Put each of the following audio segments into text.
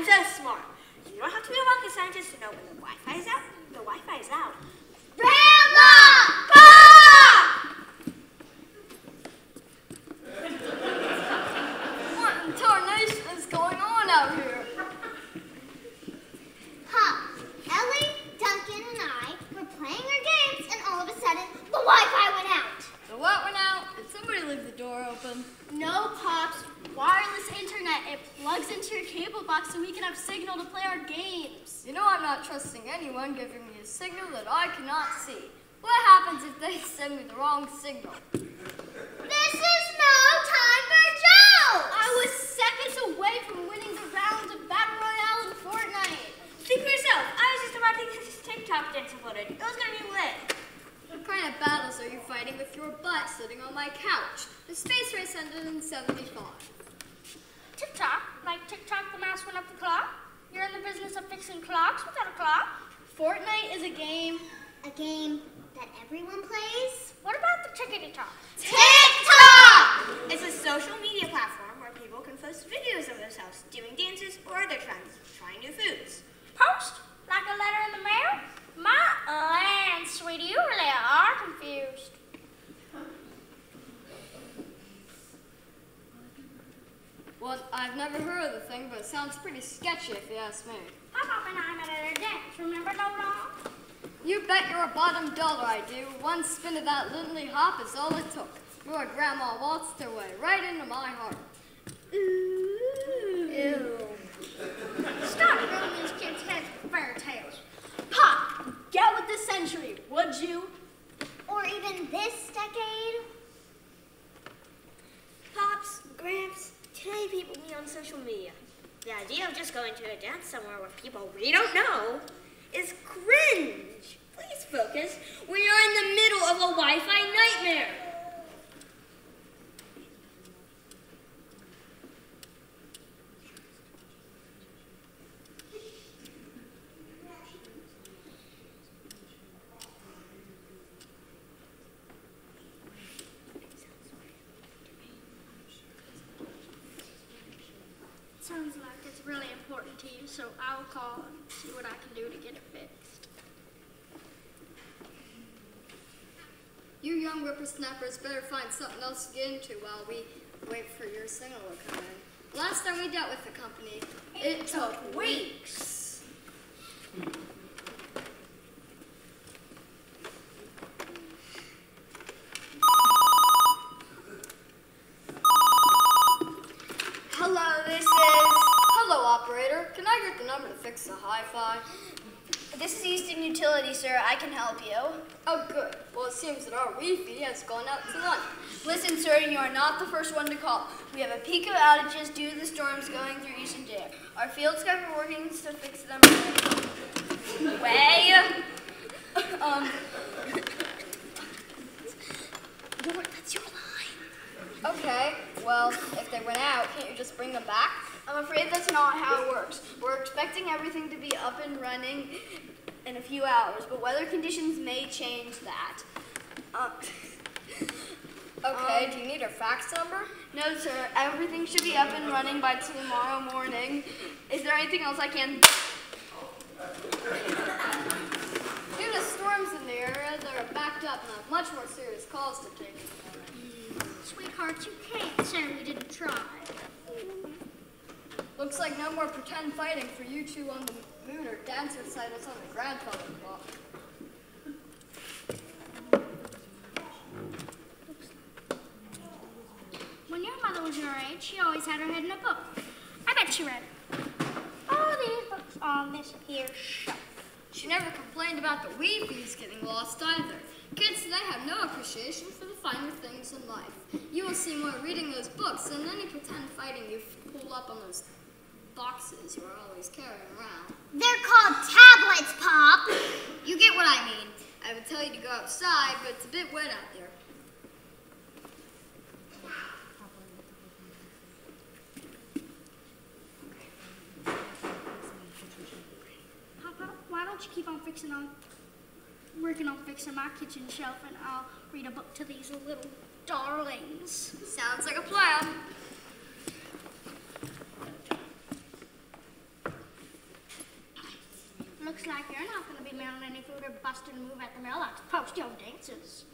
I'm so smart. You don't have to be a rocket scientist to know when the Wi-Fi is out. The Wi-Fi is out. Grandma! What in tarnation is going on out here? Pop, Ellie, Duncan, and I were playing our games, and all of a sudden, the Wi-Fi went out. The what went out? Did somebody leave the door open? No, Pops. Wireless internet. It plugs into your cable box so we can have signal to play our games. You know I'm not trusting anyone giving me a signal that I cannot see. What happens if they send me the wrong signal? This is no time for jokes! I was seconds away from winning the round of Battle Royale in Fortnite. Speak for yourself. I was just about to get this TikTok dance uploaded. It was gonna be lit. What kind of battles are you fighting with your butt sitting on my couch? The space race ended in 75. TikTok? Like TikTok the mouse went up the clock? You're in the business of fixing clocks without a clock? Fortnite is a game. A game that everyone plays? What about the tickety-tock? TikTok! It's a social media platform where people can post videos of themselves doing dances or other trends, trying new foods. Post? Like a letter in the mail? My land, sweetie, you really are confused. Well, I've never heard of the thing, but it sounds pretty sketchy if you ask me. Pop and I met at a dance, remember no long? You bet your bottom dollar I do. One spin of that Lindley hop is all it took. Your grandma waltzed her way right into my heart. Ooh. Ew. Stop ruining these kids' heads with fairy tales. Pop, get with the century, would you? Or even this decade? Pops, Gramps, too many people meet on social media. The idea of just going to a dance somewhere with people we don't know is cringe. Please focus. We are in the middle of a Wi-Fi nightmare. Sounds like it's really important to you, so I'll call and see what I can do to get it fixed. You young whippersnappers better find something else to get into while we wait for your signal to come in. Last time we dealt with the company, it took weeks. Hello, this is... Hello, operator. Can I get the number to fix the hi-fi? This is Easton Utility, sir. I can help you. Oh, good. Well, it seems that our Wi-Fi has gone out to lunch. Listen, sir, you are not the first one to call. We have a peak of outages due to the storms going through Easton Jail. Our field staff are working to fix them. That's your line. Okay, well, if they went out, can't you just bring them back? I'm afraid that's not how it works. We're expecting everything to be up and running in a few hours, but weather conditions may change that. Okay, do you need our fax number? No, sir. Everything should be up and running by tomorrow morning. Is there anything else I can... Due to storms in the area, they're backed up and have much more serious calls to take. Sweetheart, you can't say we didn't try. Looks like no more pretend fighting for you two on the moon or dance recitals on the grandfather clock. When your mother was your age, she always had her head in a book. I bet she read all these books on this here shelf. She never complained about the Wi-Fi's getting lost either. Kids today have no appreciation for the finer things in life. You will see more reading those books than any pretend fighting you pull up on those boxes you are always carrying around. They're called tablets, Pop. You get what I mean. I would tell you to go outside, but it's a bit wet out there. Papa, why don't you keep on working on fixing my kitchen shelf, and I'll read a book to these little darlings. Sounds like a plan. Looks like you're not going to be mailing any food or busting a move at the mailbox post your dances.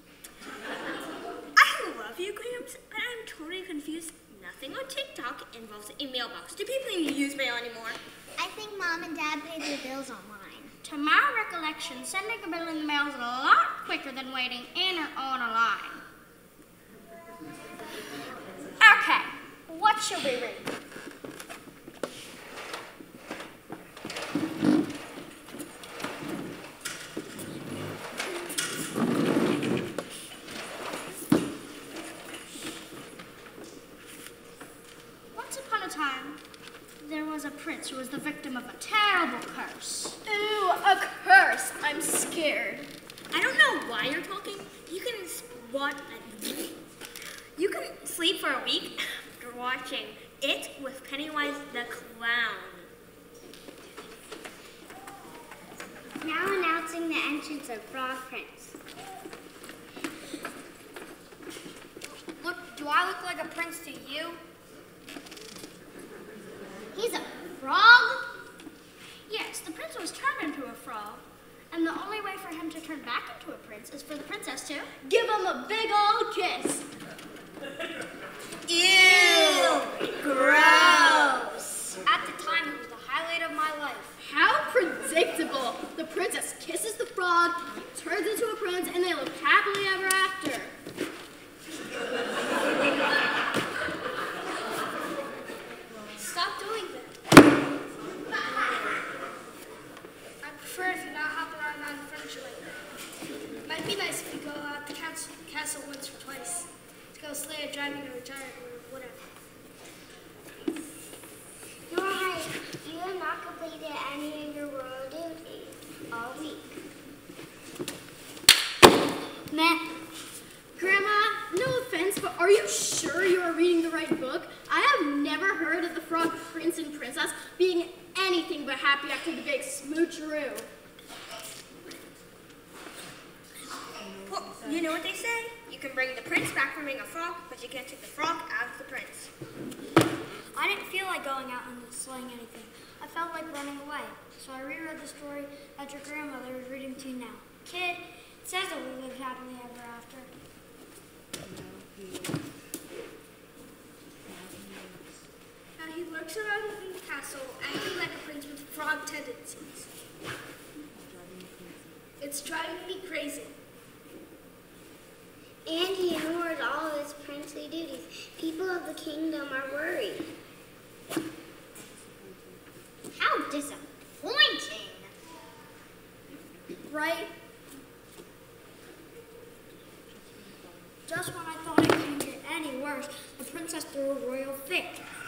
I love you, Gramps, but I'm totally confused. Nothing on TikTok involves a mailbox. Do people even use mail anymore? I think Mom and Dad pay their bills online. To my recollection, sending a bill in the mail is a lot quicker than waiting in or on a line. Okay, what should we read? Once upon a time, there was a prince who was the victim of a terrible curse. Ooh, a curse. I'm scared. I don't know why you're talking. You can sleep for a week after watching It with Pennywise the Clown. Now announcing the entrance of Frog Prince. Look, do I look like a prince to you? He's a frog? Yes, the prince was turned into a frog, and the only way for him to turn back into a prince is for the princess to Give him a big old kiss. Ew! Gross! At the time, it was the highlight of my life. How predictable. The princess kisses the frog, turns into a prince, and they live happily ever after. stop doing that. I prefer if you're not hopping around on the furniture like that. Might be nice if you go out the castle once or twice to go sleigh driving or giant or whatever. You're right. You have not completed any of your royal duties all week. Meh. Grandma, no offense, but are you sure you are reading the right book? I have never heard of the frog prince and princess being anything but happy after the big smoocheroo. Well, you know what they say? You can bring the prince back from being a frog, but you can't take the frog out of the prince. I didn't feel like going out and slaying anything. I felt like running away. So I reread the story that your grandmother is reading to you now. Kid, it says that we lived happily ever after. Now he lurks around in the castle, acting like a prince with frog tendencies. It's driving me crazy. And he ignored all of his princely duties. People of the kingdom are worried. How disappointing! Right? Just when I thought it couldn't get any worse, the princess threw a royal fit.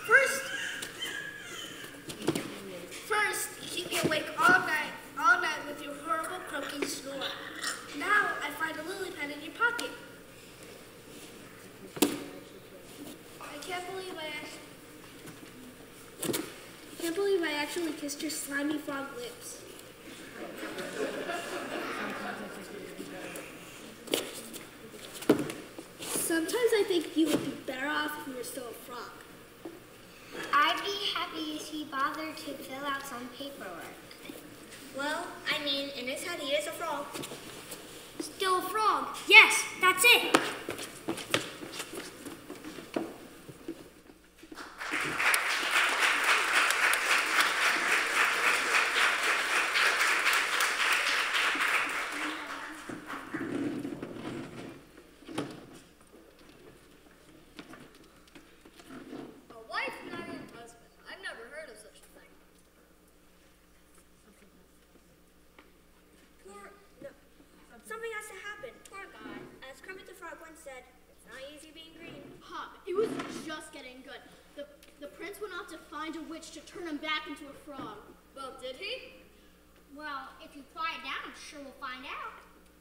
First, you keep me awake all night with your horrible croaking snore. Now I find a lily pad in your pocket. I can't believe I actually kissed your slimy frog lips. Sometimes I think you would be better off if you were still a frog. I'd be happy if he bothered to fill out some paperwork. Well, I mean, in his head he is a frog. Still a frog. Yes, that's it. A wife marrying a husband. I've never heard of such a thing. Something has to happen. Poor guy. As Kermit the Frog once said, it's not easy being green. Ha! It was just getting good. The prince went off to find a witch to turn him back into a frog. Well, did he? Well, if you quiet down, I'm sure we'll find out.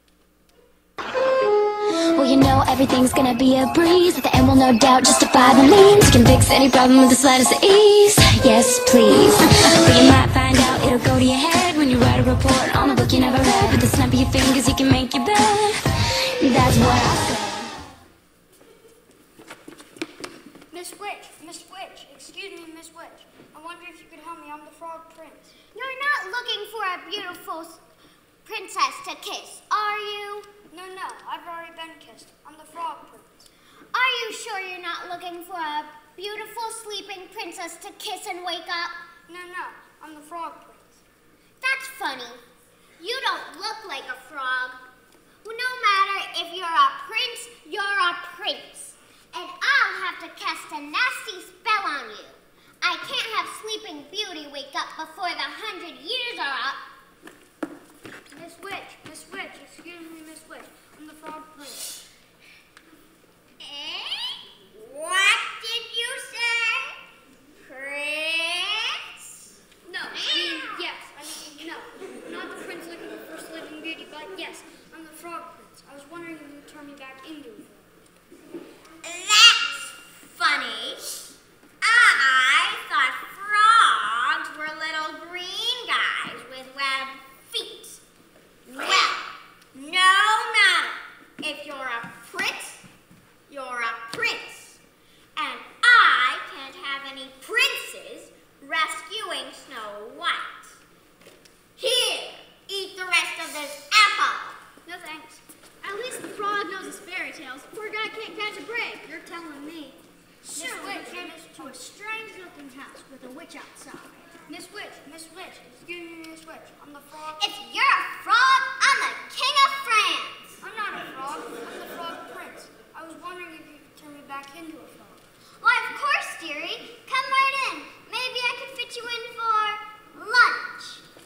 Well, you know everything's gonna be a breeze. At the end, will no doubt justify the means. You can fix any problem with the slightest ease. Yes, please. But you might find out it'll go to your head when you write a report on a book you never read. With the snap of your fingers, you can make your bed. That's what I said. Miss Witch, excuse me, Miss Witch. I wonder if you could help me. I'm the Frog Prince. You're not looking for a beautiful princess to kiss, are you? No, I've already been kissed. I'm the Frog Prince. Are you sure you're not looking for a beautiful sleeping princess to kiss and wake up? No, I'm the Frog Prince. That's funny. You don't look like a frog. No matter if you're a prince, you're a prince. And I'll have to cast a nasty spell on you. I can't have Sleeping Beauty wake up before the 100 years are up. Miss Witch, excuse me, Miss Witch. I'm the Frog Prince. What did you say? Prince? No, not the prince looking for Sleeping Beauty, but yes, I'm the Frog Prince. I was wondering if you would turn me back into a frog. That's funny. I thought frogs were little green guys with webbed feet. Well, no matter. If you're a prince, you're a prince. And I can't have any princes rescuing Snow White. Here, eat the rest of this apple. No thanks. At least the frog knows his fairy tales. Poor guy can't catch a break. You're telling me. Sure, Miss Witch came to a strange-looking house with a witch outside. Miss Witch, excuse me, Miss Witch. I'm the frog. If you're a frog, I'm the king of France. I'm not a frog. I'm the Frog Prince. I was wondering if you could turn me back into a frog. Why, of course, dearie. Come right in. Maybe I could fit you in for lunch.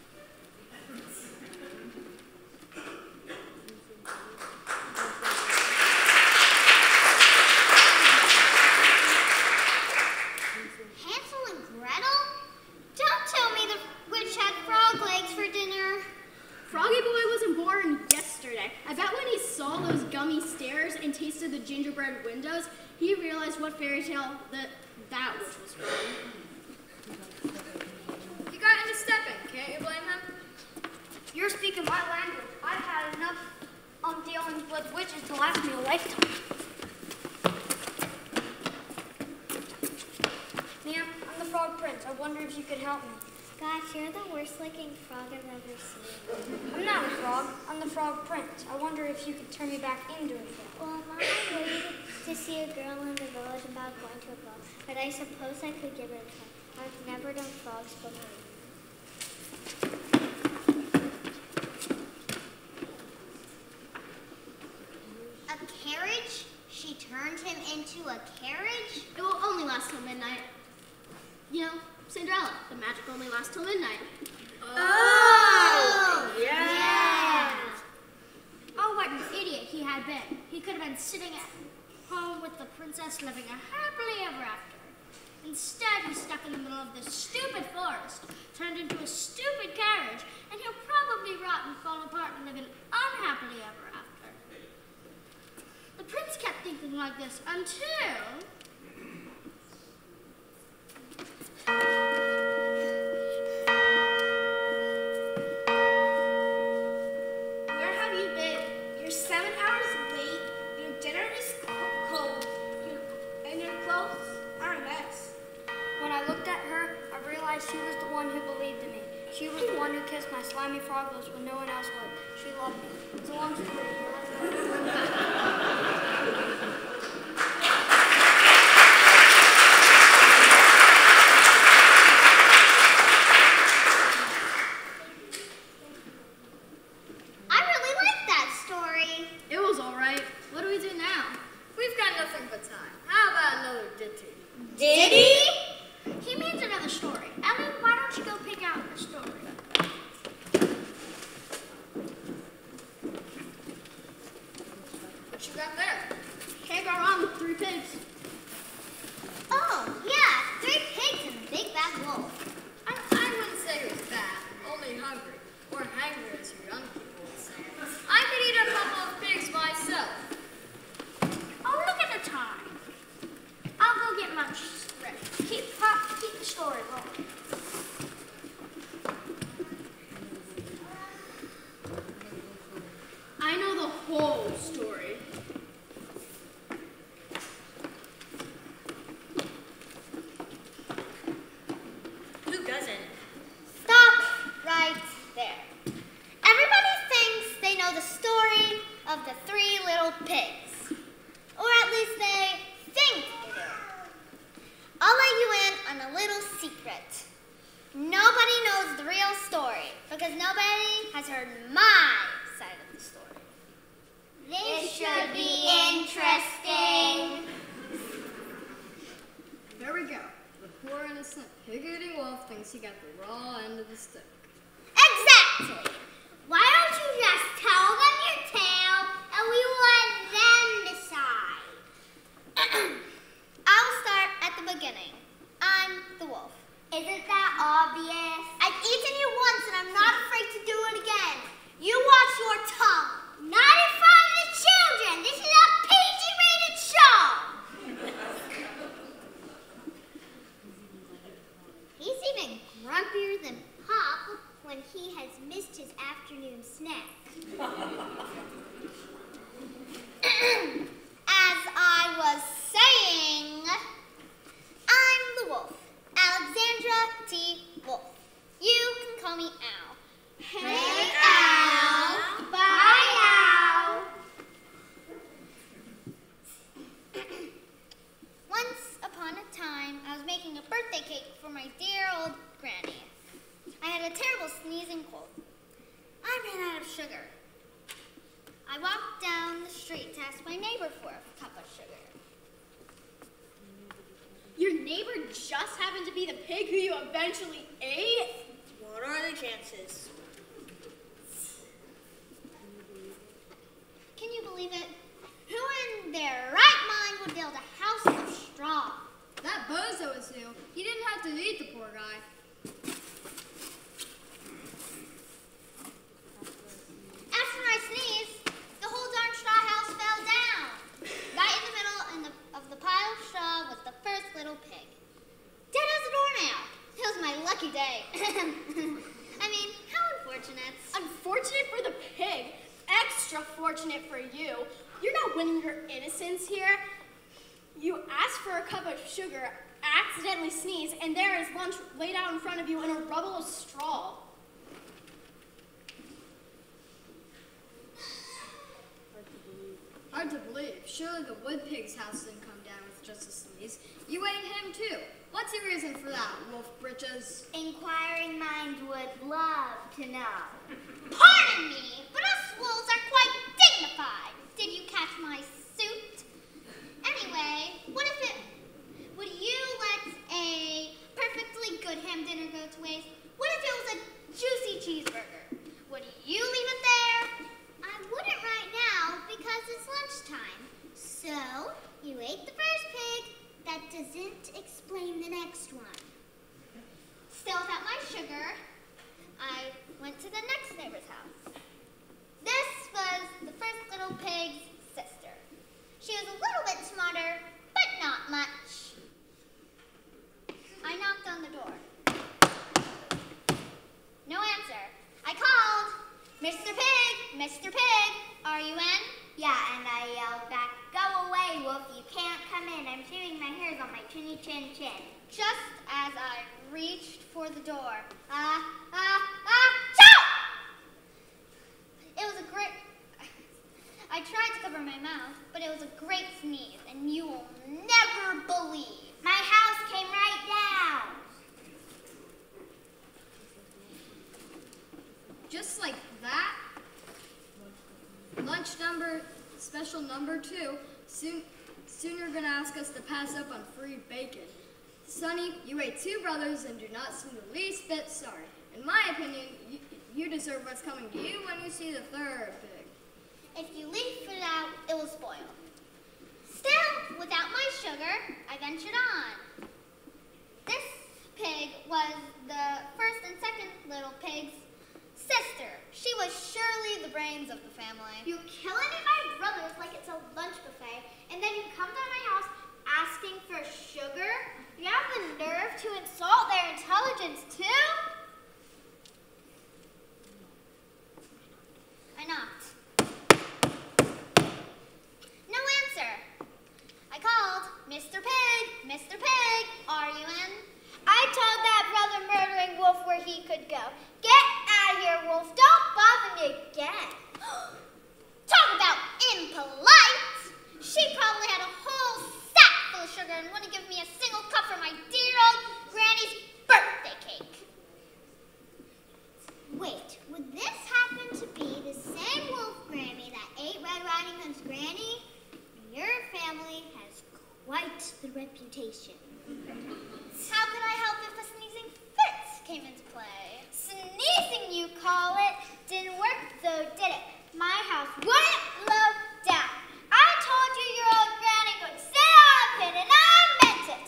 Hansel and Gretel? Don't tell me the witch had frog legs for dinner. Froggy Boy wasn't born yesterday. I bet when he saw those gummy stairs and tasted the gingerbread windows, he realized what fairy tale that witch was from. He got into stepping. Can't you blame him? You're speaking my language. I've had enough dealing with witches to last me a lifetime. Ma'am, I'm the Frog Prince. I wonder if you could help me. Gosh, you're the worst looking frog I've ever seen. I'm not a frog. I'm the Frog Prince. I wonder if you could turn me back into a frog. Well, Mom waited to see a girl in the village about going to a ball, but I suppose I could give it a try. I've never done frogs before. A carriage? She turned him into a carriage? It will only last till midnight. You know, Cinderella, the magic only lasts till midnight. Oh! Yeah! Oh, what an idiot he had been. He could have been sitting at home with the princess living a happily ever after. Instead, he's stuck in the middle of this stupid forest, turned into a stupid carriage, and he'll probably rot and fall apart and live an unhappily ever after. The prince kept thinking like this until... Where have you been? You're 7 hours late, your dinner is cold, and your clothes are a mess. When I looked at her, I realized she was the one who believed in me. She was the one who kissed my slimy frog lips when no one else would. She loved me. It's a long story. I really like that story. It was all right. What do we do now? We've got nothing but time. How about another ditty? Diddy? He means another story. Ellie, why don't you go pick out a story? What you got there? Can't go wrong with 3 pigs. Oh, yeah, 3 pigs and a big bad wolf. I wouldn't say it was bad, only hungry. Or hangry, as your young people would say. I could eat a couple of pigs myself. Oh, look at the time. I'll go get lunch ready. Keep the story rolling. I know the whole story. he got the raw end of the stick. Exactly. Why don't you just tell them your tale and we let them decide? I'll start at the beginning. I'm the wolf. Isn't that obvious? I've eaten you once and I'm not afraid to do it again. You watch your tongue. Not in front of the children. This is a PG-rated show. He's even grumpier than Pop when he has missed his afternoon snack. As I was saying, I'm the wolf, Alexandra T. Wolf. You can call me Al. Hey, Al. Bye, Al. Once upon a time, I was making a birthday cake for my dear old granny. I had a terrible sneezing cold. I ran out of sugar. I walked down the street to ask my neighbor for a cup of sugar. Your neighbor just happened to be the pig who you eventually ate? What are the chances? Can you believe it? Who in their right mind would build a house of straw? That bozo was who. He didn't have to eat the poor guy. After I sneezed, the whole darn straw house fell down. Right in the middle of the pile of straw was the first little pig. Dead as a doornail. It was my lucky day. I mean, how unfortunate. Unfortunate for the pig, extra fortunate for you. You're not winning your innocence here. You asked for a cup of sugar, accidentally sneeze, and there is lunch laid out in front of you in a rubble of straw. Hard to believe. Surely the wood pig's house didn't come down with just a sneeze. You ate him too. What's your reason for that, Wolf Britches? Inquiring minds would love to know. Pardon me, but us wolves are quite dignified. Did you catch my suit? Anyway, would you let a perfectly good ham dinner go to waste? What if it was a juicy cheeseburger? Would you leave it there? I wouldn't right now because it's lunchtime. So, you ate the first pig. That doesn't explain the next one. Still without my sugar, I went to the next neighbor's house. This was the first little pig's sister. She was a little bit smarter, but not much. I knocked on the door. No answer. I called, Mr. Pig, Mr. Pig, are you in? Yeah, and I yelled back, go away, Wolf, you can't come in. I'm shaving my hairs on my chinny chin chin. Just as I reached for the door, shout! It was a great, I tried to cover my mouth, but it was a great sneeze, and you will never believe. My house came right down. Just like that? Lunch special number 2. Soon you're gonna ask us to pass up on free bacon. Sonny, you ate 2 brothers and do not seem the least bit sorry. In my opinion, you deserve what's coming to you when you see the 3rd pig. If you leave it out, it will spoil. Still, without my sugar, I ventured on. This pig was the first and second little pig's sister. She was surely the brains of the family. You kill any of my brothers like it's a lunch buffet, and then you come to my house asking for sugar? You have the nerve to insult their intelligence, too? I knocked. No answer. I called, Mr. Pig, Mr. Pig, are you in? I told that brother-murdering wolf where he could go. Get out of here, Wolf. Don't bother me again. Talk about impolite. She probably had a whole sack full of sugar and wouldn't give me a single cup for my dear old granny's birthday cake. Wait, would this happen to be the same wolf Grammy that ate Red Riding Hood's granny? Your family has quite the reputation. How could I help if the sneezing fits came into play. Sneezing, you call it. Didn't work though, did it? My house wouldn't blow down. I told you your old granny could sit on a pin, and I meant it.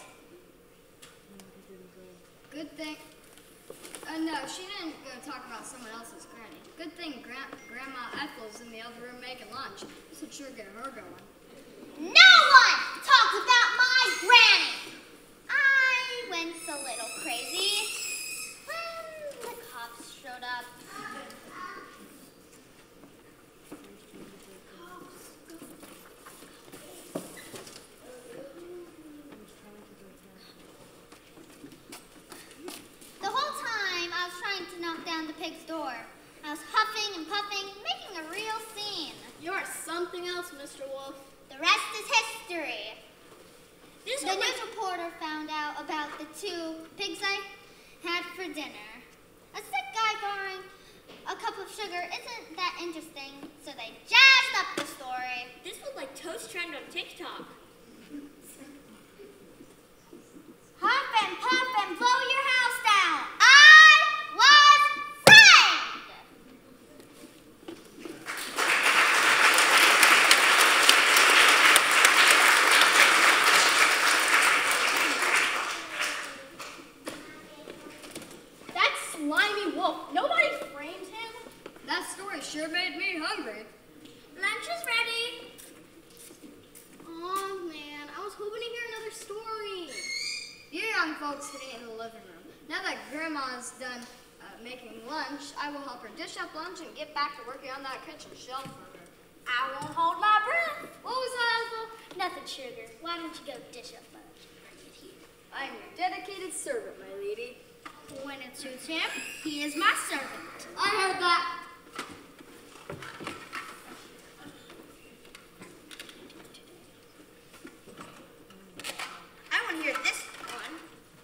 Good thing. No, she didn't go talk about someone else's granny. Good thing Grandma Ethel's in the other room making lunch. This would sure get her going. No one talks about my granny. I went a little crazy when the cops showed up. The whole time I was trying to knock down the pig's door. I was huffing and puffing, making a real scene. You're something else, Mr. Wolf. The rest is history. The news reporter found out about the 2 pigs I had for dinner. A sick guy borrowing a cup of sugar isn't that interesting, so they jazzed up the story. This was like toast trend on TikTok. Huff and puff and blow your house down. I was framed. That slimy wolf. Nobody framed him. That story sure made me hungry. Lunch is ready. Oh man, I was hoping to hear another story. You young folks can eat in the living room. Now that Grandma's done making lunch, I will help her dish up lunch and get back to working on that kitchen shelf for her. I won't hold my breath. What was that, Ethel? Nothing, sugar. Why don't you go dish up lunch and bring it here? I am your dedicated servant, my lady. When it suits him, he is my servant. I heard that. I want to hear this one.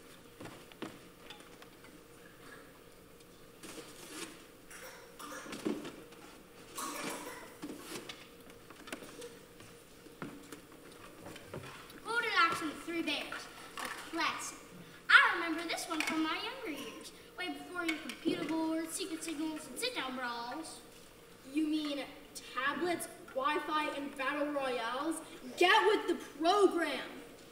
Goldilocks and the 3 Bears. A classic. I remember this one from my younger years, way before your computer boards, secret signals, and sit-down brawls. You mean tablets, Wi-Fi, and battle royales? Get with the program.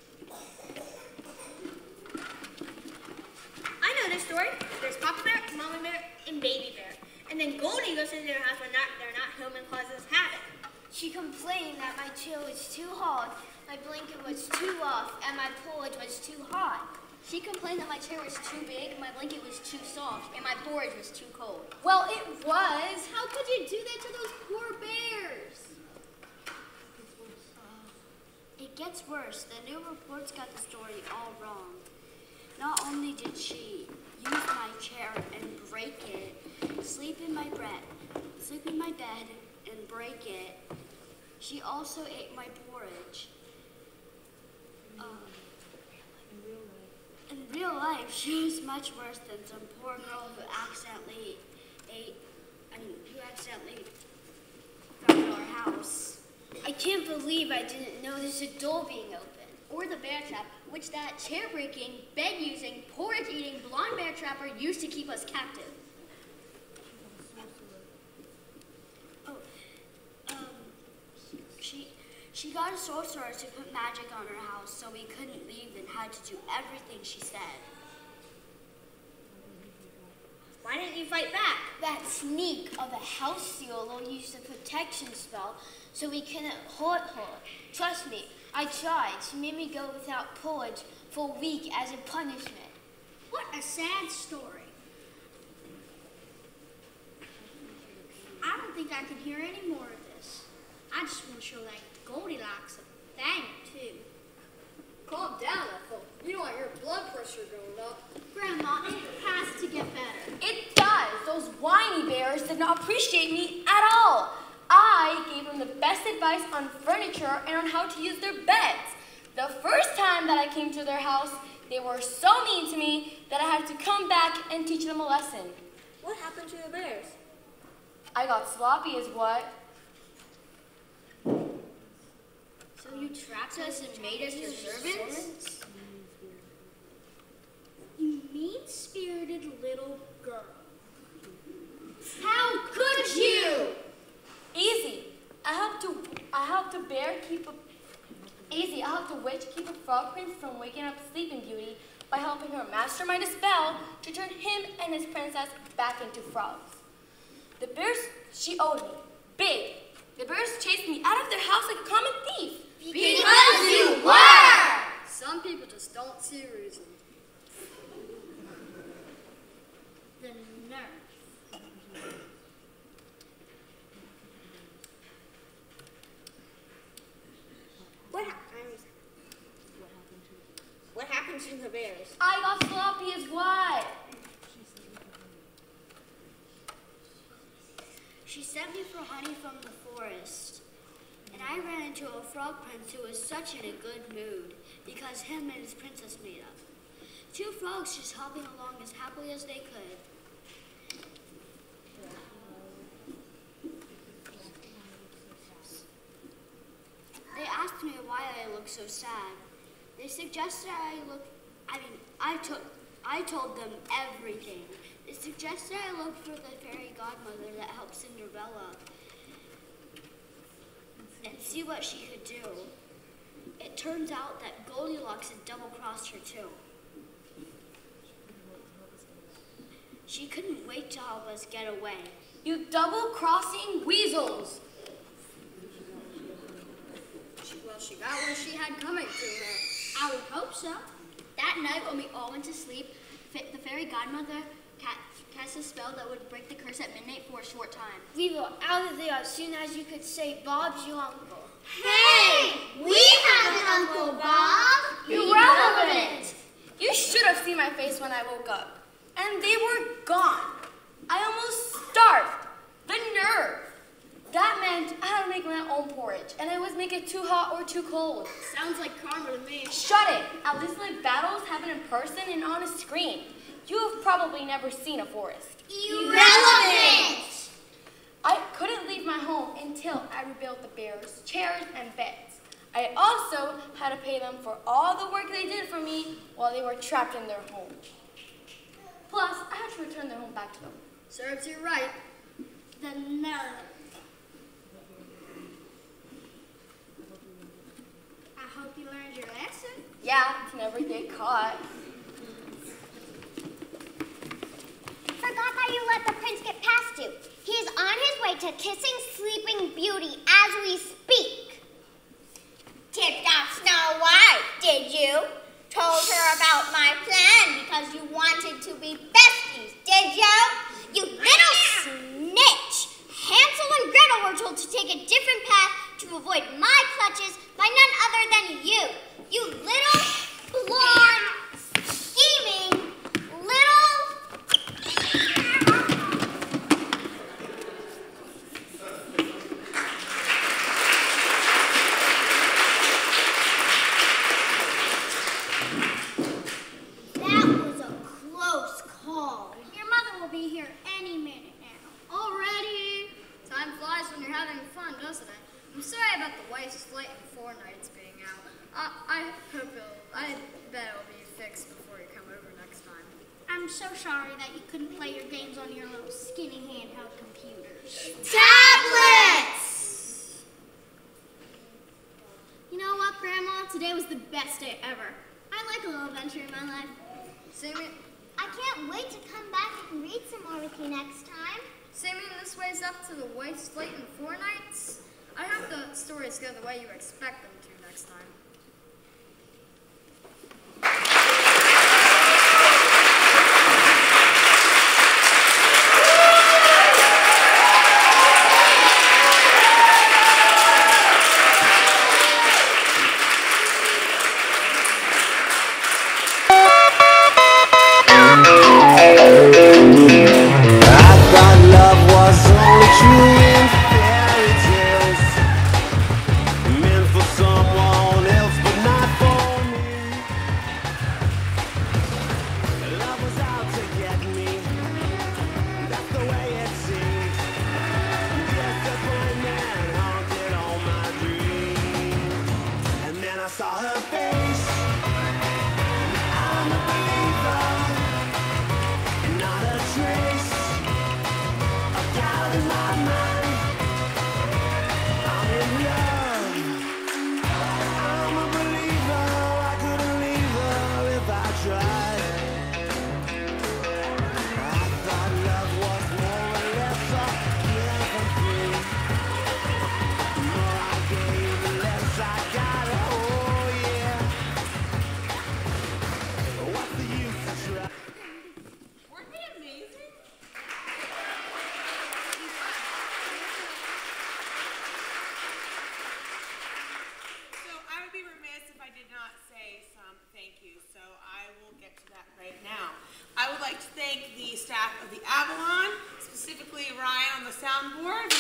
I know this story. There's Papa Bear, Mama Bear, and Baby Bear. And then Goldie goes into their house when they're not home and causes havoc. She complained that my chair was too hard, my blanket was too rough, and my porridge was too hot. She complained that my chair was too big, my blanket was too soft, and my porridge was too cold. Well, it was. How could you do that to those poor bears? It gets worse. The new reports got the story all wrong. Not only did she use my chair and break it, sleep in my bed and break it, she also ate my porridge. In real life, she was much worse than some poor girl who accidentally found our house. I can't believe I didn't notice a door being open. Or the bear trap, which that chair-breaking, bed-using, porridge-eating blonde bear trapper used to keep us captive. She got a sorcerer to put magic on her house so we couldn't leave and had to do everything she said. Why didn't you fight back? That sneak of a house seal used a protection spell so we couldn't hurt her. Trust me, I tried. She made me go without porridge for a week as a punishment. What a sad story. I don't think I can hear any more of this. I just want to show that Goldilocks a bang, too. Calm down, Ethel. You don't want your blood pressure going up. Grandma, it has to get better. It does. Those whiny bears did not appreciate me at all. I gave them the best advice on furniture and on how to use their beds. The first time that I came to their house, they were so mean to me that I had to come back and teach them a lesson. What happened to the bears? I got sloppy is what. So you trapped us and made us your servants? You mean-spirited spirited little girl. How could you? Easy. I helped a bear keep a witch keep a frog prince from waking up Sleeping Beauty by helping her mastermind a spell to turn him and his princess back into frogs. The bears she owed me, big. The bears chased me out of their house like a common thief. Because you were! Some people just don't see reason. The nerve. What happened to the bears? I got sloppy as what? She sent me for honey from the forest, and I ran into a frog prince who was such in a good mood because him and his princess made up. Two frogs just hopping along as happily as they could. They asked me why I looked so sad. They suggested I told them everything. They suggested I look for the fairy godmother that helped Cinderella and see what she could do. It turns out that Goldilocks had double-crossed her too. She couldn't wait to help us get away. You double-crossing weasels! Well, she got what she had coming to her. I would hope so. That night when we all went to sleep, the fairy godmother cast a spell that would break the curse at midnight for a short time. We were out of there as soon as you could say Bob's your uncle. Hey! We have an Uncle Bob! Irrelevant! You should have seen my face when I woke up. And they were gone. I almost starved. The nerve. That meant I had to make my own porridge, and I always make it too hot or too cold. Sounds like karma to me. Shut it! At least my battles happen in person and on a screen. You have probably never seen a forest. Irrelevant! I couldn't leave my home until I rebuilt the bears' chairs and beds. I also had to pay them for all the work they did for me while they were trapped in their home. Plus, I had to return their home back to them. Serves you right. The nerve. I hope you learned your lesson. Yeah, to never get caught. Forgot that you let the prince get past you. He is on his way to kissing Sleeping Beauty as we speak. Tipped off Snow White, did you? Told her about my plan because you wanted to be besties, did you? You little snitch! Hansel and Gretel were told to take a different path to avoid my clutches by none other than you. You little, blonde, scheming, little... That was a close call. Your mother will be here any minute now. Already? Time flies when you're having fun, doesn't it? I'm sorry about the Waste Flight and 4 Nights being out. I bet it'll be fixed before you come over next time. I'm so sorry that you couldn't play your games on your little skinny handheld computers. Tablets! You know what, Grandma? Today was the best day ever. I like a little adventure in my life. Sammy, I can't wait to come back and read some more with you next time. Sammy, this way's up to the Waste Flight and 4 Nights. I hope the stories go the way you expect them to next time. saw her face. I'm a believer. say some thank yous, so I will get to that right now. I would like to thank the staff of the Avalon, specifically Ryan on the soundboard.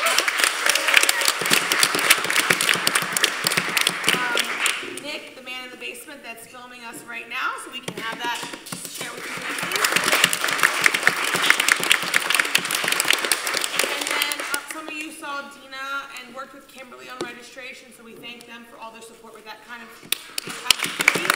Nick, the man in the basement that's filming us right now, so we can have that share with you briefly. And then some of you saw Dina and worked with Kimberly on registration, so we thank them for all their support with that kind of activity.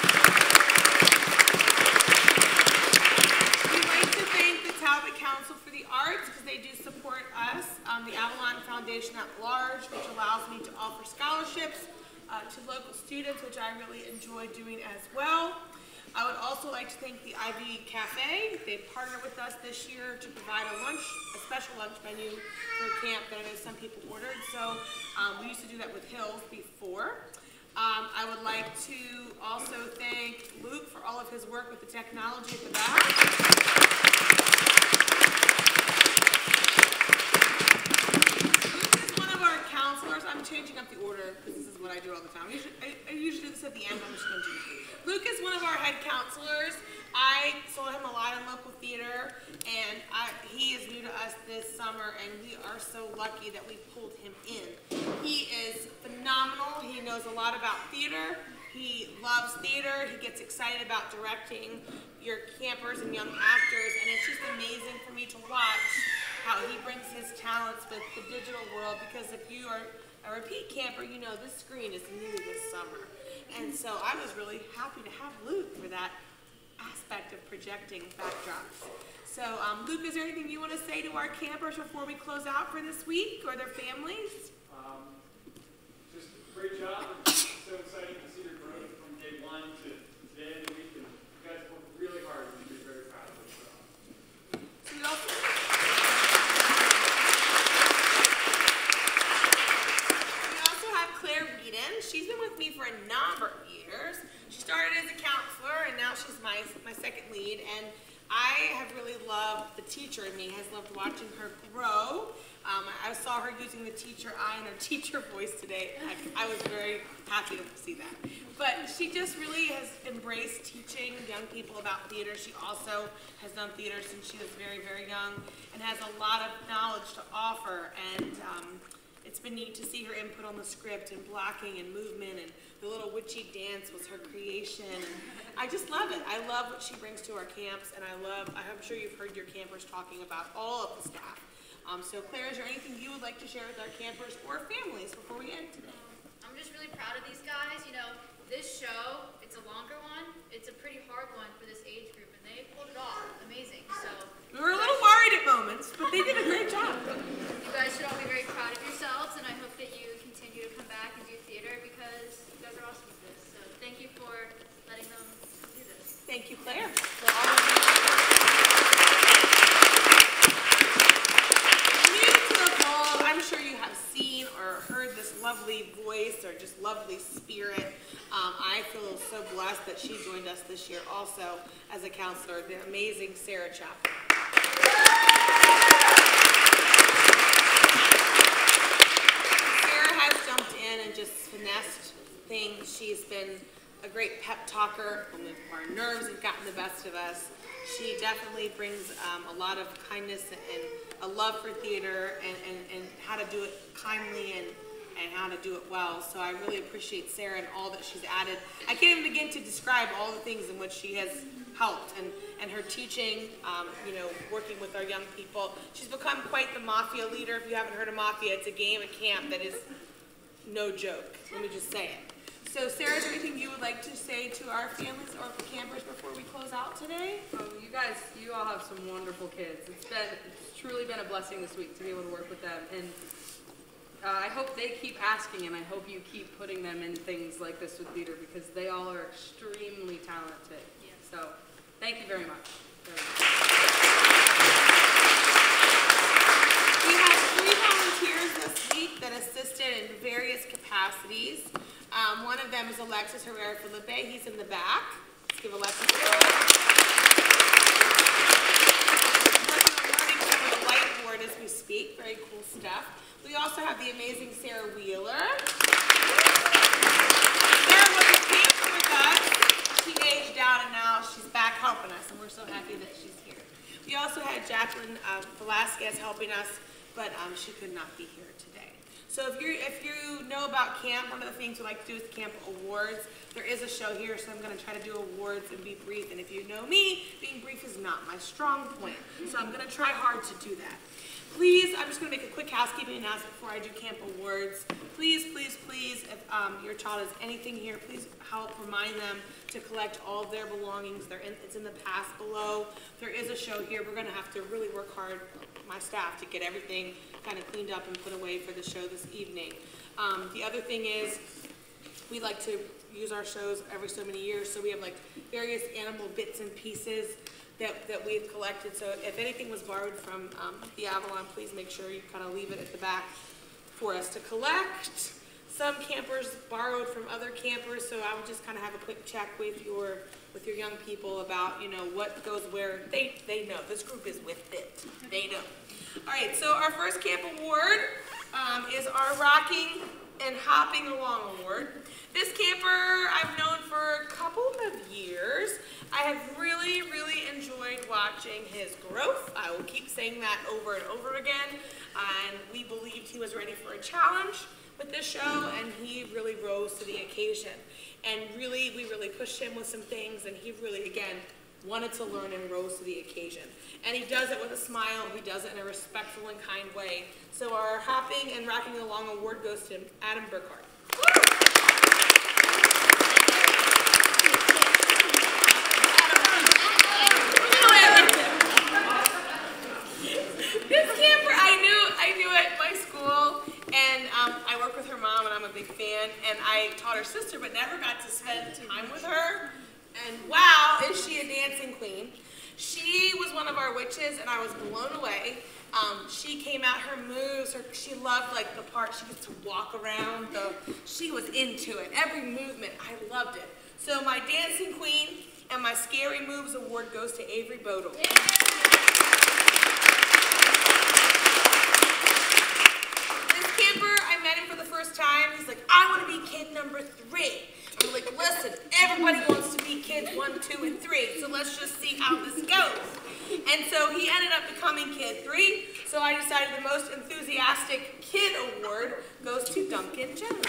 We'd like to thank the Talbot Council for the Arts because they do support us, the Avalon Foundation at large, which allows me to offer scholarships to local students, which I really enjoy doing as well. I would also like to thank the Ivy Cafe. They partnered with us this year to provide a special lunch menu for camp that I know some people ordered. So we used to do that with Hills before. I would like to also thank Luke for all of his work with the technology at the back. Counselors, I'm changing up the order because this is what I do all the time. I usually do this at the end. I'm just going to do it. Luke is one of our head counselors. I saw him a lot in local theater, and he is new to us this summer, and we are so lucky that we pulled him in. He is phenomenal. He knows a lot about theater. He loves theater. He gets excited about directing your campers and young actors, and it's just amazing for me to watch how he brings his talents with the digital world, because if you are a repeat camper, you know this screen is new this summer. And so I was really happy to have Luke for that aspect of projecting backdrops. So Luke, is there anything you want to say to our campers before we close out for this week, or their families? Just great job. It's so exciting to see your growth from day one to today of the week, and you guys worked really hard, and you're very proud of it. So we also have Claire Whedon. She's been with me for a number of years. She started as a counselor, and now she's my second lead. And I have really loved, the teacher in me has loved watching her grow. I saw her using the teacher eye and her teacher voice today. I was very happy to see that. But she just really has embraced teaching young people about theater. She also has done theater since she was very, very young and has a lot of knowledge to offer. And it's been neat to see her input on the script and blocking and movement, and the little witchy dance was her creation. And I just love it. I love what she brings to our camps, and I'm sure you've heard your campers talking about all of the staff. So Claire, is there anything you would like to share with our campers or families before we end today? I'm just really proud of these guys. You know, this show, it's a longer one. It's a pretty hard one for this age group, and they pulled it off. Amazing. So we were a little worried at moments, but they did a great job. You guys should all be very proud of yourselves, and I hope that you continue to come back and do theater because you guys are awesome at this. So thank you for letting them do this. Thank you, Claire. I'm sure you have seen or heard this lovely voice or just lovely spirit. I feel so blessed that she joined us this year also as a counselor, the amazing Sarah Chapel. Sarah has jumped in and just finessed things. She's been a great pep talker when our nerves have gotten the best of us. She definitely brings a lot of kindness and a love for theater and how to do it kindly and how to do it well. So I really appreciate Sarah and all that she's added. I can't even begin to describe all the things in which she has helped and her teaching, you know, working with our young people. She's become quite the Mafia leader. If you haven't heard of Mafia, it's a game at camp that is no joke. Let me just say it. So Sarah, is there anything you would like to say to our families or campers before we close out today? Oh, you all have some wonderful kids. It's truly been a blessing this week to be able to work with them. And I hope they keep asking, and I hope you keep putting them in things like this with theater because they all are extremely talented. Yeah. So thank you very much. We have 3 volunteers this week that assisted in various capacities. One of them is Alexis Herrera Felipe. He's in the back. Let's give Alexis a round. Working on learning some of the whiteboard as we speak. Very cool stuff. We also have the amazing Sarah Wheeler. Sarah was a camper with us we're so happy that she's here. We also had Jacqueline Velasquez helping us, but she could not be here today. So if you know about camp, one of the things we like to do is camp awards. There is a show here, so I'm going to try to do awards and be brief. And if you know me, being brief is not my strong point. So I'm going to try hard to do that. Please, I'm just going to make a quick housekeeping announcement before I do camp awards. Please, please, please, if your child has anything here, please help remind them to collect all of their belongings. It's in the pass below. There is a show here. We're going to have to really work hard, my staff, to get everything kind of cleaned up and put away for the show this evening. The other thing is, we like to use our shows every so many years, so we have like various animal bits and pieces that we've collected. So if anything was borrowed from the Avalon, please make sure you kind of leave it at the back for us to collect. Some campers borrowed from other campers, so I would just kind of have a quick check with your young people about, you know, what goes where. They know. This group is with it. They know. All right, so our first camp award is our Rocking and Hopping Along Award. This camper I've known for a couple of years. I have really, really enjoyed watching his growth. I will keep saying that over and over again. And we believed he was ready for a challenge with this show, and he really rose to the occasion. And really, we really pushed him with some things, and he really, again, wanted to learn and rose to the occasion. And he does it with a smile. He does it in a respectful and kind way. So our Hopping and Rocking Along Award goes to Adam Burkhardt. This camper, I knew at my school, and I work with her mom, and I'm a big fan, and I taught her sister, but never got to spend time with her. And wow, is she a dancing queen. She was one of our witches, and I was blown away. She came out, her moves, she loved like the part, she gets to walk around, she was into it. Every movement, I loved it. So my dancing queen and my scary moves award goes to Avery Bodle. Yeah. This camper, I met him for the first time. He's like, I want to be kid number 3. I'm like, listen, everybody wants to be kids 1, 2, and 3, so let's just see how this goes. And so he ended up becoming kid 3, so I decided the most enthusiastic kid award goes to Duncan Jones.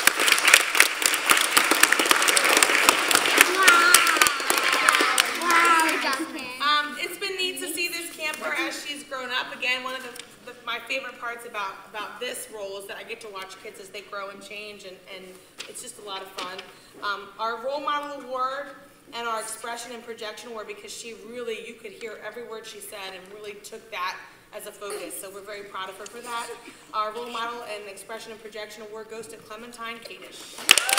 Wow, Duncan. It's been neat to see this camper as she's grown up. Again, one of my favorite parts about this role is that I get to watch kids as they grow and change, and it's just a lot of fun. Our Role Model Award and our Expression and Projection Award, because she really, you could hear every word she said and really took that as a focus, so we're very proud of her for that. Our Role Model and Expression and Projection Award goes to Clementine Kadish.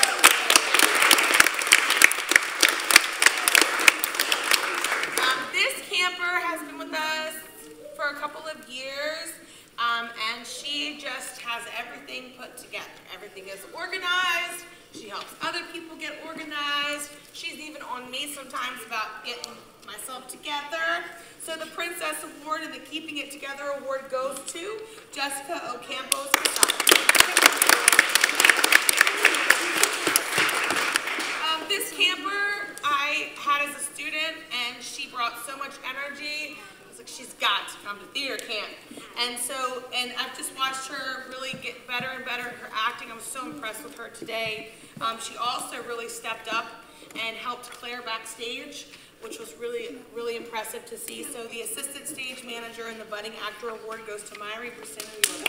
This camper has been with us for a couple of years, and she just has everything put together. Everything is organized. She helps other people get organized. She's even on me sometimes about getting myself together. So the Princess Award and the Keeping It Together Award goes to Jessica Ocampos. This camper I had as a student, and she brought so much energy. I was like, she's got to come to theater camp. And I've just watched her really get better and better at her acting. I was so impressed with her today. She also really stepped up and helped Claire backstage, which was really, really impressive to see. So the Assistant Stage Manager and the Budding Actor Award goes to Myri Brusino.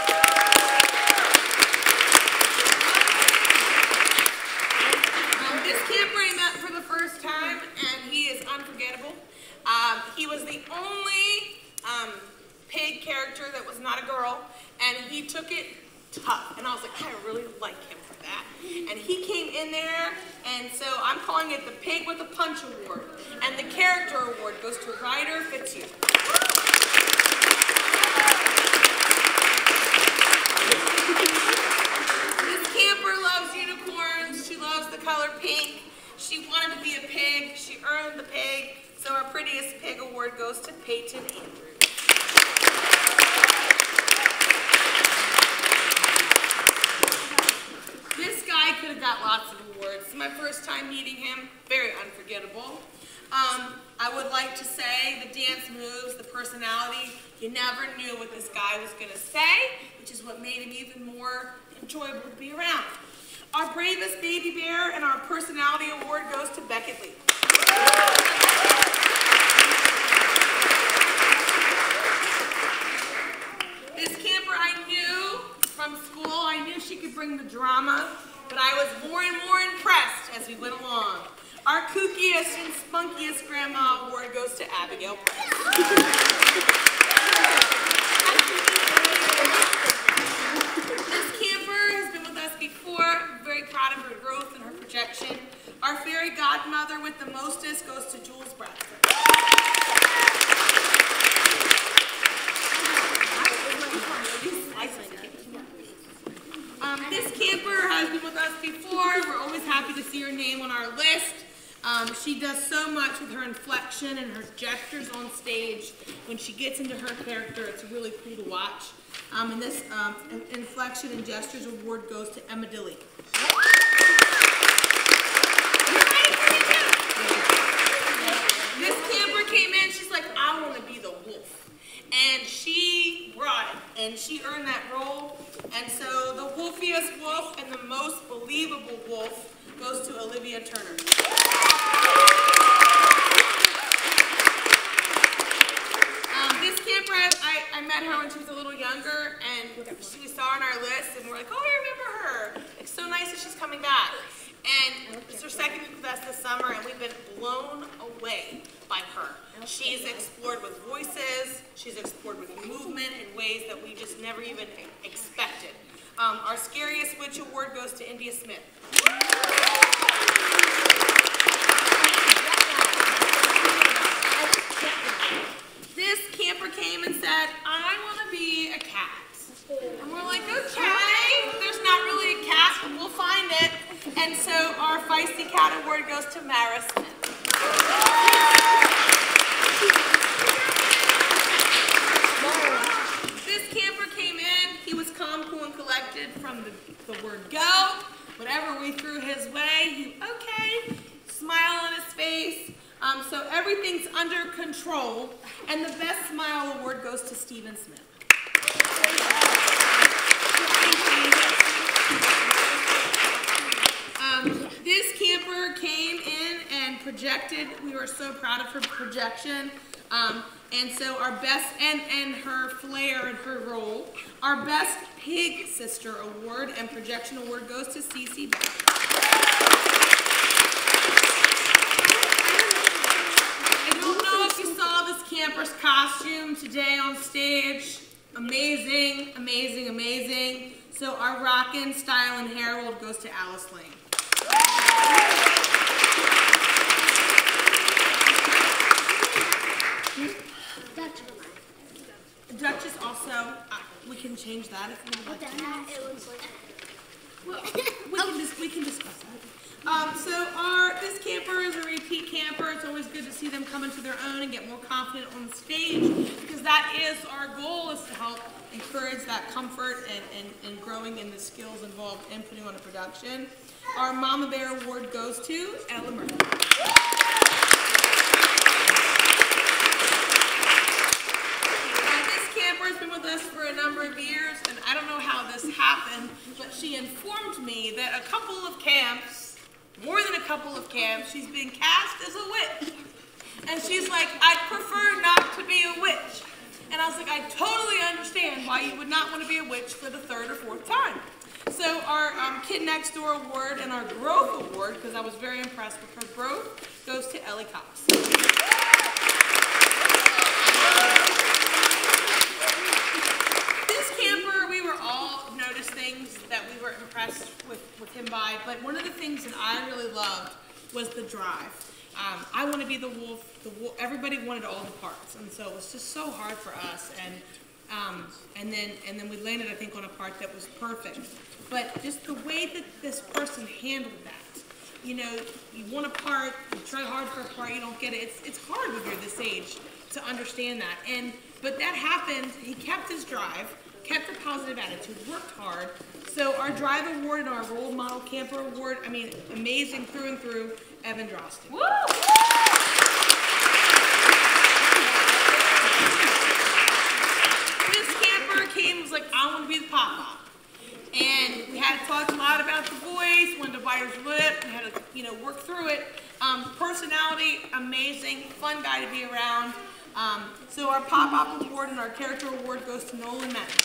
This camper I met for the first time, and he is unforgettable. He was the only pig character that was not a girl, and he took it tough. And I was like, I really like him for that. And he came in there, and so I'm calling it the Pig with a Punch Award. And the Character Award goes to Ryder Fitzhugh. This camper loves unicorns. She loves the color pink. She wanted to be a pig. She earned the pig. So our Prettiest Pig Award goes to Peyton Andrews. This guy could have got lots of awards. It's my first time meeting him. Very unforgettable. I would like to say the dance moves, the personality, you never knew what this guy was going to say, which is what made him even more enjoyable to be around. Our bravest baby bear and our personality award goes to Beckett Lee. This camper I knew from school, I knew she could bring the drama, but I was more and more impressed as we went along. Our kookiest and spunkiest grandma award goes to Abigail Press. This camper has been with us before. I'm very proud of her growth and her projection. Our fairy godmother with the mostest goes to Jules Bradford. This camper has been with us before. We're always happy to see her name on our list. She does so much with her inflection and her gestures on stage. When she gets into her character, it's really cool to watch. And this inflection and gestures award goes to Emma Dilly. This camper came in, she's like, I want to be the wolf. And she brought it, and she earned that role. And so the wolfiest wolf and the most believable wolf goes to Olivia Turner. This camper, I met her when she was a little younger, and we saw her on our list, and we're like, oh, I remember her. It's so nice that she's coming back. And it's her second week with us this summer, and we've been blown away by her. She's explored with voices, she's explored with movement in ways that we just never even expected. Our scariest witch award goes to India Smith. This camper came and said, I want to be a cat. And we're like, okay, there's not really a cat, but we'll find it. And so our feisty cat award goes to Mara Smith. This camper came in, he was calm, cool, and collected from the word go. Whatever we threw his way, he, okay, smile on his face. So everything's under control, and the best smile award goes to Stephen Smith. This camper came in and projected. We were so proud of her projection. And so our best, and her flair and her role, our best pig sister award and projection award goes to Cece Beck. I don't know if you saw this camper's costume today on stage. Amazing, amazing, amazing. So our rockin' style and herald goes to Alice Lane. Duchess also, we can change that if we would like to. Well, we can discuss that. So this camper is a repeat camper. It's always good to see them come into their own and get more confident on the stage, because that is our goal, is to help encourage that comfort and growing in the skills involved in putting on a production. Our Mama Bear award goes to Ella Murphy. This camper has been with us for a number of years, and I don't know how this happened, but she informed me that a couple of camps, more than a couple of camps, she's been cast as a witch. And she's like, I'd prefer not to be a witch. And I was like, I totally understand why you would not want to be a witch for the third or fourth time. So our Kid Next Door award and our growth award, because I was very impressed with her growth, goes to Ellie Cox. This camper, we were all noticed things that we were impressed with him by, but one of the things that I really loved was the drive. I want to be the wolf. Everybody wanted all the parts, and so it was just so hard for us. And then we landed, I think, on a part that was perfect. But just the way that this person handled that, you know, you want a part, you try hard for a part, you don't get it. It's hard when you're this age to understand that. But that happened. He kept his drive, kept a positive attitude, worked hard. So our drive award and our role model camper award, I mean, amazing through and through, Evan Drostin. Woo! was like, I want to be the pop-up. And we had talked a lot about the voice, wanted to bite his lip, we had to, work through it. Personality, amazing, fun guy to be around. So our pop-up award and our character award goes to Nolan Mann.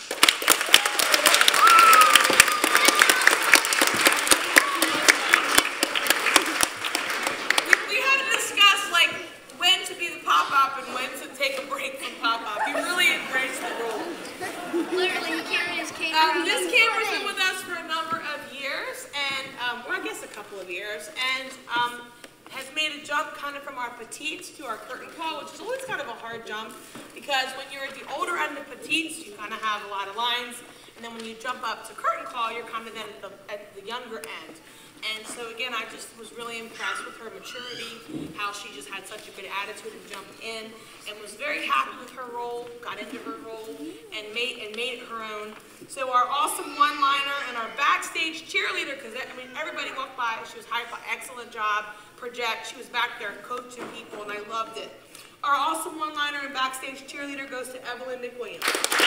We had to discuss when to be the pop-up and when to take a break from pop-up. He really embraced the role. Literally, he carried his cane. This camera's been with us for a number of years, and or I guess a couple of years, and has made a jump kind of from our petites to our curtain call, which is always kind of a hard jump because when you're at the older end of petites, you kind of have a lot of lines, and then when you jump up to curtain call, you're kind of then at the younger end. And so again, I just was really impressed with her maturity, how she just had such a good attitude and jumped in, and was very happy with her role, got into her role, and made it her own. So our awesome one-liner and our backstage cheerleader, because everybody walked by, she was hyped, excellent job, project, she was back there coaching people, and I loved it. Our awesome one-liner and backstage cheerleader goes to Evelyn McWilliams.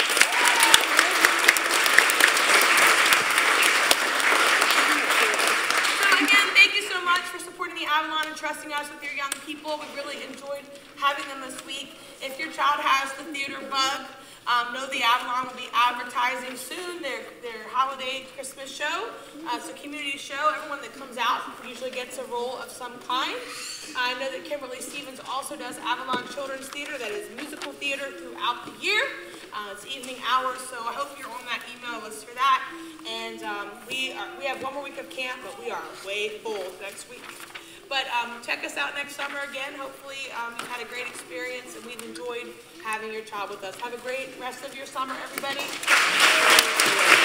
Again, thank you so much for supporting the Avalon and trusting us with your young people. We really enjoyed having them this week. If your child has the theater bug, know the Avalon will be advertising soon their holiday Christmas show. It's a community show. Everyone that comes out usually gets a role of some kind. I know that Kimberly Stevens also does Avalon Children's Theater, that is musical theater throughout the year. It's evening hours, so I hope you're on that email list for that. And we have one more week of camp, but we are way full next week. But check us out next summer again. Hopefully you've had a great experience and we've enjoyed having your child with us. Have a great rest of your summer, everybody.